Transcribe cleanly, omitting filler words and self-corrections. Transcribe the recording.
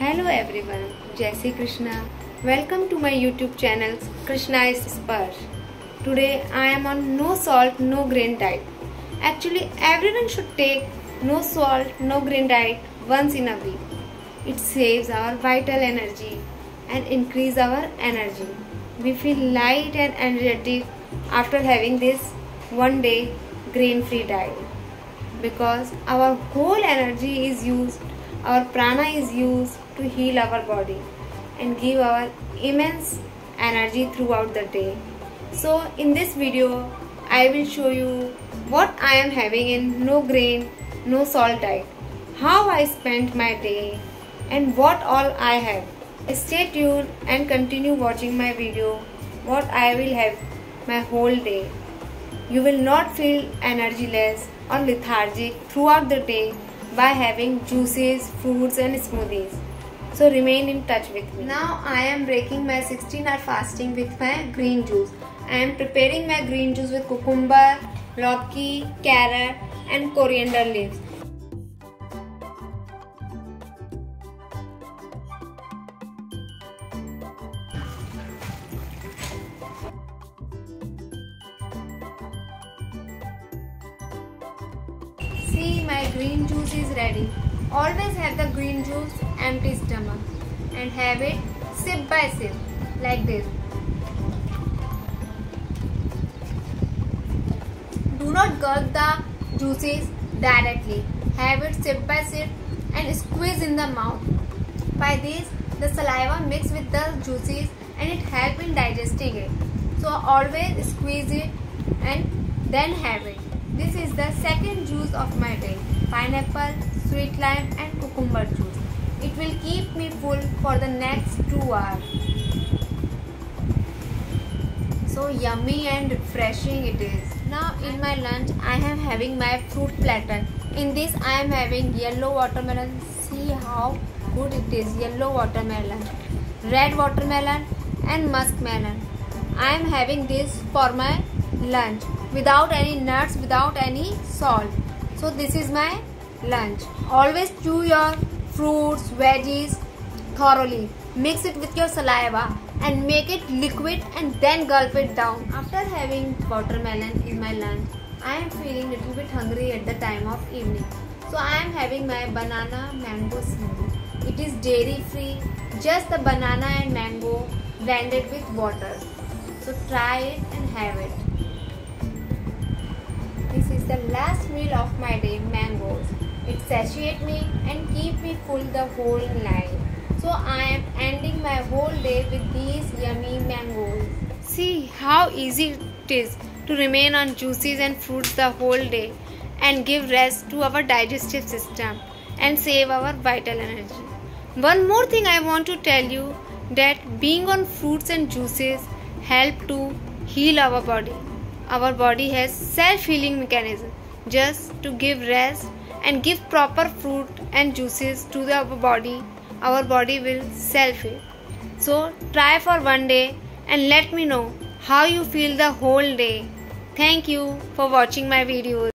Hello everyone, Jai Shri Krishna. Welcome to my YouTube channel Krishna is Sparsh. Today I am on no salt, no grain diet. Actually everyone should take no salt, no grain diet once in a week. It saves our vital energy and increase our energy. We feel light and energetic after having this one day grain free diet because our whole energy is used, our prana is used to heal our body and give our immense energy throughout the day. So in this video I will show you what I am having in no grain, no salt diet, how I spent my day and what all I have. Stay tuned and continue watching my video what I will have my whole day. You will not feel energyless or lethargic throughout the day by having juices, fruits and smoothies. So remain in touch with me. Now I am breaking my 16-hour fasting with my green juice. I am preparing my green juice with cucumber, lauki, carrot and coriander leaves. See, my green juice is ready. Always have the green juice empty stomach and have it sip by sip like this. Do not gulp the juices directly. Have it sip by sip and squeeze in the mouth. By this, the saliva mix with the juices and it helps in digesting it. So always squeeze it and then have it. This is the second juice of my day. Pineapple, sweet lime and cucumber juice. It will keep me full for the next 2 hours. So yummy and refreshing it is. Now in my lunch I am having my fruit platter. In this I am having yellow watermelon. See how good it is. Yellow watermelon, red watermelon and muskmelon. I am having this for my lunch without any nuts, without any salt. So this is my lunch. Always chew your fruits, veggies thoroughly. Mix it with your saliva and make it liquid and then gulp it down. After having watermelon in my lunch, I am feeling little bit hungry at the time of evening. So I am having my banana mango smoothie. It is dairy free, just the banana and mango blended with water. So try it and have it. This is the last meal of my day, mangoes. It satiates me and keep me full the whole night. So I am ending my whole day with these yummy mangoes. See how easy it is to remain on juices and fruits the whole day and give rest to our digestive system and save our vital energy. One more thing I want to tell you that being on fruits and juices help to heal our body. Our body has self-healing mechanism. Just to give rest and give proper fruit and juices to our body will self-heal. So try for one day and let me know how you feel the whole day. Thank you for watching my videos.